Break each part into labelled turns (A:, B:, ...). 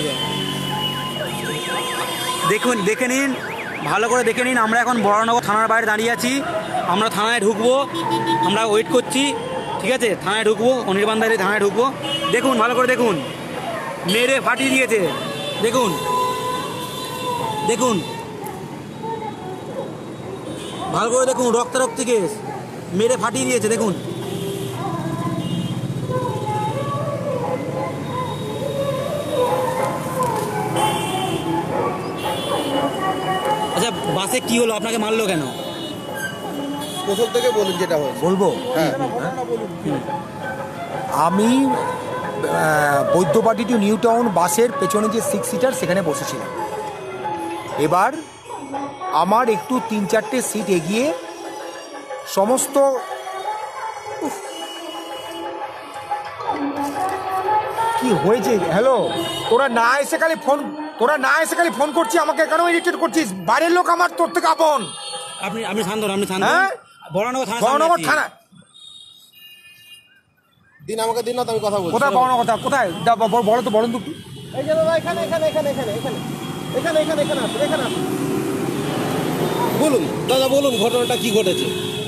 A: দেখুন, দেখে নিন, ভালো করে দেখে নিন। আমরা এখন বরানগর থানার বাইরে দাঁড়িয়ে আছি। আমরা থানায় ঢুকবো, আমরা ওয়েট করছি, ঠিক আছে? থানায় ঢুকবো, অনির্বাণ দাঁড়িয়ে থানায় ঢুকবো। দেখুন, ভালো করে দেখুন, মেরে ফাটিয়ে দিয়েছে। দেখুন দেখুন, ভালো করে দেখুন, রক্তারক্তি কেস, মেরে ফাটিয়ে দিয়েছে। দেখুন, আচ্ছা বাসে কি হলো, আপনাকে মারলো কেন?
B: প্রথম থেকে বলুন যেটা হয়
C: বলবো।
B: হ্যাঁ,
C: আমি বৈদ্যবাটি টু নিউ টাউন বাসের পেছনে যে 6 সিটার সেখানে বসেছিলাম। এবার আমার একটু 3-4টে সিট এগিয়ে সমস্ত কি হয়েছে? হ্যালো, তোরা না এসে খালি ফোন করছিস আমাকে, কেন ইরিটেট করছিস? বাইরের লোক আমার তোর থেকে আপন।
A: আপনি শান্ত হন, আপনি শান্ত হন।
C: হ্যাঁ,
A: বরানগর থানা
B: দিন আমাকে দিন না, তো আমি কথা বলছি।
C: কোথায় পাওয়ানো কথা? কোথায় বলো তো, বলুন তো।
B: এই যে দাদা এখানে এখানে এখানে এখানে এখানে এখানে এখানে এখানে আসুন, এখানে আসুন। বলুন দাদা, বলুন ঘটনাটা কি ঘটেছে।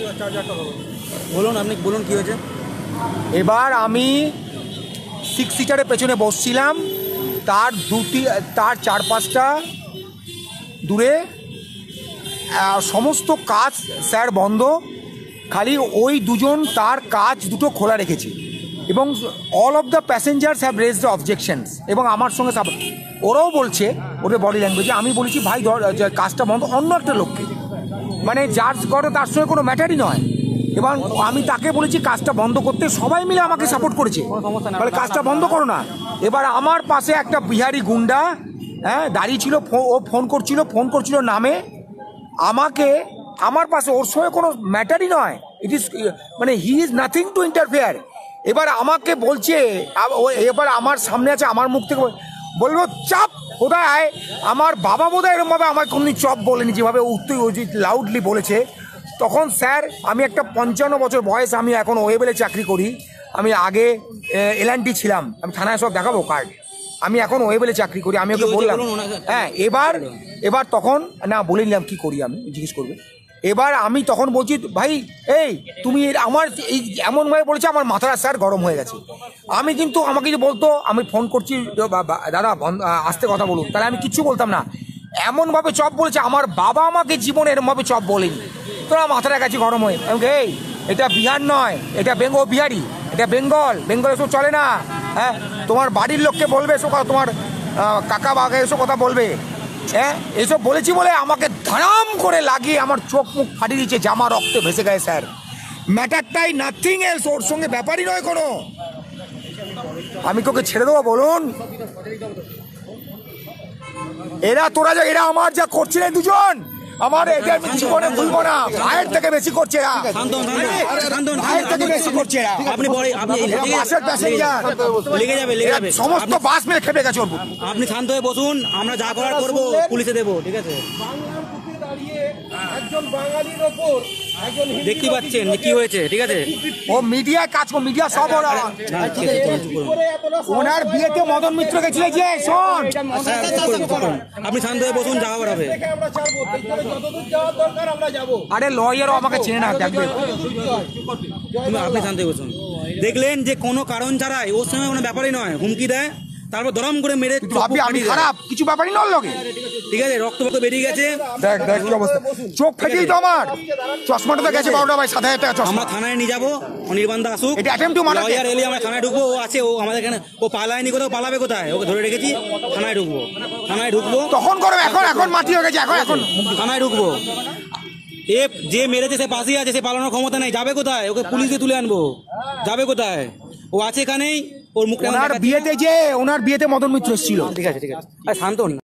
A: বলুন, আপনি বলুন কি হয়েছে।
C: এবার আমি 6 সিটারের পেছনে বসছিলাম, তার 4-5টা দূরে সমস্ত কাজ স্যার বন্ধ, খালি ওই দুজন তার কাজ দুটো খোলা রেখেছে এবং all of the passengers have raised the objections. এবং আমার সঙ্গে ওরাও বলছে, ওদের বডি ল্যাঙ্গুয়েজে, আমি বলেছি ভাই কাজটা বন্ধ, অন্য একটা লোককে, মানে যার করে তার সঙ্গে কোনো ম্যাটারই নয়। এবং আমি তাকে বলেছি কাজটা বন্ধ করতে, সবাই মিলে আমাকে সাপোর্ট করেছে, বলে কাজটা বন্ধ করো না। এবার আমার পাশে একটা বিহারি গুন্ডা দাঁড়িয়ে ছিল, ও ফোন করছিল নামে আমাকে, আমার পাশে, ওর সঙ্গে কোনো ম্যাটারই নয়, ইট ইজ মানে he is nothing to interfere. এবার আমাকে বলছে, এবার আমার সামনে আছে, আমার মুখ থেকে বলবো চাপ কোথায়, আমার বাবা বোধহয় এরকমভাবে আমার কোনদিন চপ বলেনি যেভাবে লাউডলি বলেছে। তখন স্যার, আমি একটা 55 বছর বয়স, আমি এখন ওয়েবেলে চাকরি করি, আমি আগে এলএনটি ছিলাম, আমি থানায় সব দেখাবো কার্ড, আমি এখন ওয়েবেলে চাকরি করি। আমি ওকে বললাম হ্যাঁ, এবার তখন না বলে নিলাম কি করি, আমি জিজ্ঞেস করবে। এবার আমি তখন বলছি ভাই এই তুমি আমার এই এমনভাবে বলেছে, আমার মাথাটা স্যার গরম হয়ে গেছে। আমি কিন্তু আমাকে যে বলতো, আমি ফোন করছি দাদা আস্তে কথা বলুন, তাহলে আমি কিচ্ছু বলতাম না। এমনভাবে চপ বলেছে, আমার বাবা আমাকে জীবনে এরমভাবে চপ বলেনি। তোরা মাথাটা গেছে গরম হয়ে, এই এটা বিহার নয়, এটা বিহারি, এটা বেঙ্গল এসব চলে না। হ্যাঁ, তোমার বাড়ির লোককে বলবে এসব কথা, তোমার কাকা বাঘে এসব কথা বলবে। হ্যাঁ, এসব বলেছি বলে আমাকে ধারাম করে লাগিয়ে আমার চোখ মুখ ফাটিয়ে দিচ্ছে, জামা রক্তে ভেসে গেছে স্যার। ম্যাটারটাই নাথিং এলস, ওর সঙ্গে ব্যাপারই নয় কোনো। আমি তোকে ছেড়ে দেবো বলুন? এরা আমার যা করছিলেন দুজন, আমার এদের জীবনে ভুলবো না, ভাইয়ের থেকে বেশি করছে এরা, ভাইয়ের থেকে বেশি করছে এরা। বাসের প্যাসেঞ্জার লেগে যাবে, সমস্ত বাস মেরে খেপে গেছে।
A: আপনি শান্ত হয়ে বসুন, আমরা যা করার করবো, পুলিশে দেবো, ঠিক আছে? দেখতে পাচ্ছেন কি হয়েছে, ঠিক আছে?
C: ও মিডিয়ায় কাজ করে, মিডিয়া সব ওরা। ওনার বিয়েতে মদন মিত্র গেছিল যে, শোন
A: আপনি শান্ত হয়ে বসুন, যা হবার হবে।
C: আরে লয়ারও আমাকে চেনে না, দেখবে।
A: আপনি শান্ত হয়ে বসুন। দেখলেন যে কোনো কারণ ছাড়াই, ওর সঙ্গে কোনো ব্যাপারই নয়, হুমকি দেয়, তারপর দরম করে মেরে
C: আমি খারাপ কিছু ব্যাপারই নয় লোকে,
A: ঠিক আছে? রক্ত বেরিয়ে গেছে,
C: দেখ কি অবস্থা, চোখ ফেটেই তো আমার, চশমাটা তো গেছে 12টা ভাই, 7,000 টাকা চশমা।
A: আমরা থানায় নিয়ে যাবো, অনির্বাণ দা আসুক,
C: এটা অ্যাটেম্প টু মার্ডার,
A: লয়ার এলে আমরা থানায় ঢুকবো। ও আছে, ও আমাদের এখানে, ও পালায়নি কোথাও, পালাবে কোথায়? ওকে ধরে রেখেছি, থানায় ঢুকবো
C: তখন করো, এখন মাটি হয়ে গেছে, এখন
A: থানায় ঢুকবো। যে মেরেছে সে পাশেই আছে, সে পালানোর ক্ষমতা নেই, যাবে কোথায়? ওকে পুলিশে তুলে আনবো, যাবে কোথায়? ও আছে এখানেই, ওর মুখটা।
C: ওনার বিয়েতে মদন মিত্র ছিল,
A: ঠিক আছে, শান্ত হন।